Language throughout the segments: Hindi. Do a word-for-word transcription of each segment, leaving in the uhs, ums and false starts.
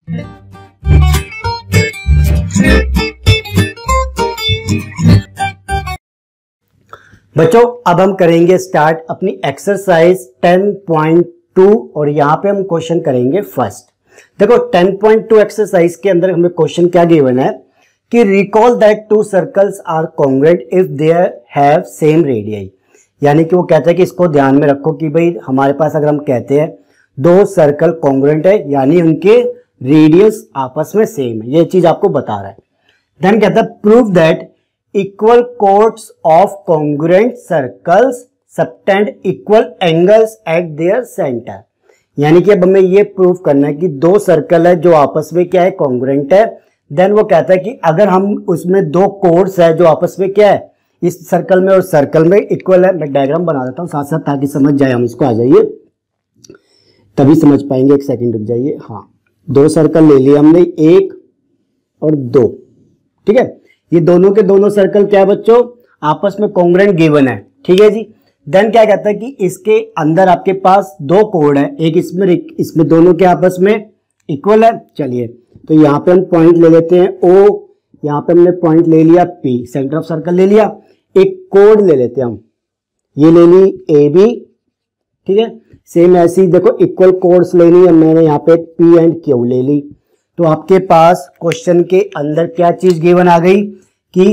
बच्चों अब हम करेंगे स्टार्ट अपनी एक्सरसाइज टेन पॉइंट टू और यहां पे हम क्वेश्चन करेंगे फर्स्ट। देखो टेन पॉइंट टू एक्सरसाइज के अंदर हमें क्वेश्चन क्या गिवन है कि recall that two circles are congruent if they have same radius. यानी कि वो कहता है कि इसको ध्यान में रखो कि भाई हमारे पास अगर हम कहते हैं दो सर्कल कॉन्ग्रुएंट है यानी उनके रेडियस आपस में सेम है, ये चीज आपको बता रहा है। देन कहता है prove that equal chords of congruent circles subtend equal angles at their centre. यानी कि अब हमें ये प्रूव करना है कि दो सर्कल है जो आपस में क्या है कॉन्ग्रुएंट है। देन वो कहता है कि अगर हम उसमें दो कोर्ड्स है जो आपस में क्या है इस सर्कल में और सर्कल में इक्वल है। मैं डायग्राम बना देता हूं साथ साथ ताकि समझ जाए, हम इसको आ जाइए तभी समझ पाएंगे। एक सेकंड रुक जाइए। हाँ, दो सर्कल ले लिए हमने, एक और दो, ठीक है। ये दोनों के दोनों सर्कल क्या है बच्चों आपस में कॉन्ग्रुएंट गिवन है, ठीक है जी। देन क्या कहता है कि इसके अंदर आपके पास दो कोड है, एक इसमें इसमें दोनों के आपस में इक्वल है। चलिए तो यहाँ पे हम पॉइंट ले लेते हैं O, यहाँ पे हमने पॉइंट ले लिया P, सेंटर ऑफ सर्कल ले लिया। एक कोड ले लेते हैं हम, ये ले ली ए बी, ठीक है। सेम ऐसी देखो इक्वल कोड्स लेनी है, मैंने यहाँ पे P एंड Q ले ली। तो आपके पास क्वेश्चन के अंदर क्या चीज गिवन आ गई कि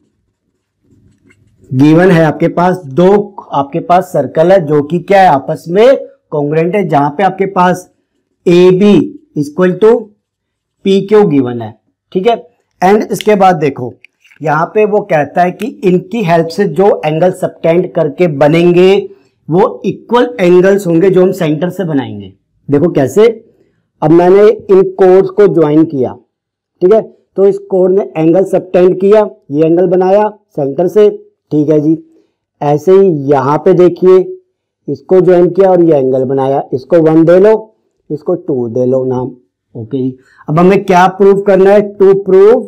गिवन है आपके पास दो आपके पास सर्कल है जो कि क्या है आपस में कॉन्ग्रुएंट है, जहां पे आपके पास A B equal to P Q given है, ठीक है। एंड इसके बाद देखो यहां पे वो कहता है कि इनकी हेल्प से जो एंगल सबटेंड करके बनेंगे वो इक्वल एंगल्स होंगे जो हम सेंटर से बनाएंगे। देखो कैसे, अब मैंने इन कोड्स को ज्वाइन किया, ठीक है। तो इस कोड ने एंगल सबटेंड किया, ये एंगल बनाया सेंटर से, ठीक है जी। ऐसे ही यहां पे देखिए इसको ज्वाइन किया और ये एंगल बनाया, इसको वन दे लो, इसको टू दे लो नाम, ओके जी। अब हमें क्या प्रूव करना है, टू प्रूव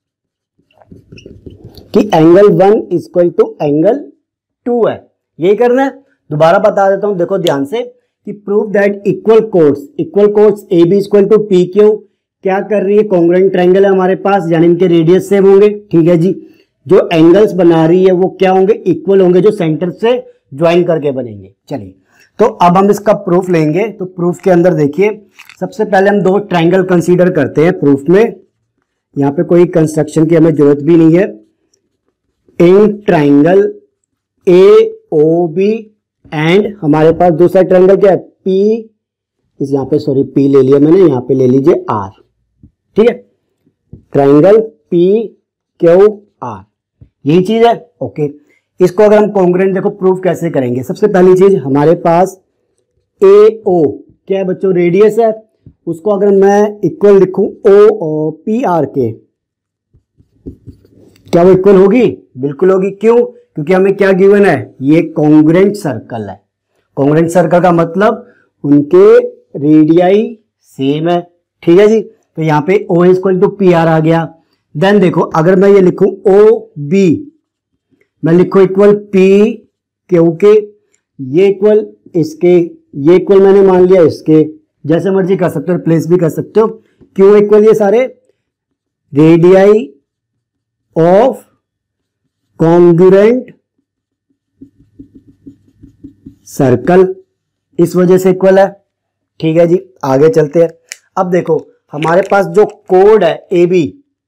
कि angle one equal to angle two है, यही करना है। दोबारा बता देता हूं, देखो ध्यान से कि prove that equal chords equal chords A B equal to P Q क्या कर रही है कॉन्ग्रुएंट ट्रायंगल है हमारे पास, यानी इनके रेडियस सेम होंगे, ठीक है जी। जो एंगल्स बना रही है वो क्या होंगे इक्वल होंगे जो सेंटर से ज्वाइन करके बनेंगे। चलिए तो अब हम इसका प्रूफ लेंगे। तो प्रूफ के अंदर देखिए सबसे पहले हम दो ट्रायंगल कंसीडर करते हैं प्रूफ में। यहां पे कोई कंस्ट्रक्शन की हमें जरूरत भी नहीं है। In triangle A O B and हमारे पास दूसरा ट्रायंगल क्या है पी, इस यहां पे सॉरी पी ले लिया मैंने, यहां पे ले लीजिए आर, ठीक है। ट्रायंगल पी क्यू आर, यही चीज है, ओके। इसको अगर हम कॉन्ग्रुएंट देखो प्रूफ कैसे करेंगे। सबसे पहली चीज हमारे पास ए ओ क्या है बच्चों रेडियस है, उसको अगर मैं इक्वल लिखूं ओ पी आर के, क्या वो इक्वल होगी? बिल्कुल होगी। क्यों? क्योंकि हमें क्या गिवन है, ये कॉन्ग्रुएंट सर्कल है। कॉन्ग्रुएंट सर्कल का मतलब उनके रेडियाई सेम है, ठीक है जी। तो यहाँ पे O equal to P R आ गया। देन देखो अगर मैं ये लिखूं ओ बी, मैं लिखूं इक्वल पी क्यू के, ये इक्वल इसके, ये इक्वल मैंने मान लिया इसके, जैसे मर्जी कर सकते हो, रिप्लेस भी कर सकते हो। क्यों इक्वल ये सारे रेडियाई ऑफ कॉन्ग्रुएंट सर्कल, इस वजह से इक्वल है, ठीक है जी। आगे चलते हैं। अब देखो हमारे पास जो कोड है A B,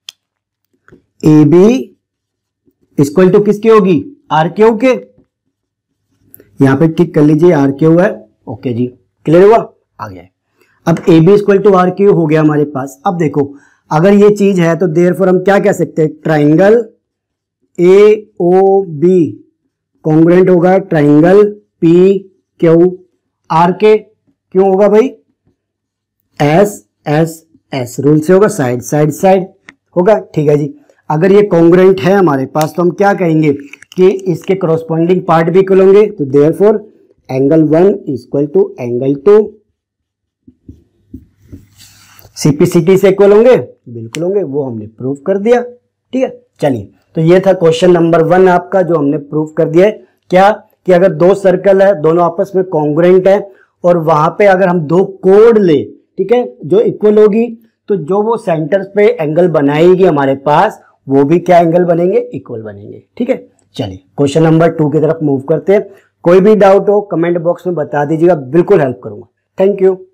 A B equal to किसकी होगी? आर क्यू के। यहां पे टिक कर लीजिए आर क्यू है, ओके जी, क्लियर हुआ? आ गया। अब A B equal to R Q हो गया हमारे पास। अब देखो अगर ये चीज है तो देयरफॉर हम क्या कह सकते हैं, triangle A O B congruent होगा ट्राइंगल पी क्यू आर के। क्यों होगा भाई? एस एस एस रूल से होगा, साइड साइड साइड होगा, ठीक है जी। अगर ये कॉन्ग्रुएंट है हमारे पास तो हम क्या कहेंगे कि इसके कॉरस्पॉन्डिंग पार्ट भी इक्वल होंगे। तो therefore angle one equal to angle two CPCT से इक्वल होंगे, बिल्कुल होंगे, वो हमने प्रूव कर दिया, ठीक है। चलिए तो ये था क्वेश्चन नंबर वन आपका जो हमने प्रूव कर दिया है। क्या कि अगर दो सर्कल है दोनों आपस में कॉन्ग्रुएंट है और वहां पे अगर हम दो कोड ले, ठीक है, जो इक्वल होगी तो जो वो सेंटर पे एंगल बनाएगी हमारे पास वो भी क्या एंगल बनेंगे, इक्वल बनेंगे। ठीक है, चलिए क्वेश्चन नंबर टू की तरफ मूव करते हैं। कोई भी डाउट हो कमेंट बॉक्स में बता दीजिएगा, बिल्कुल हेल्प करूंगा। Thank you.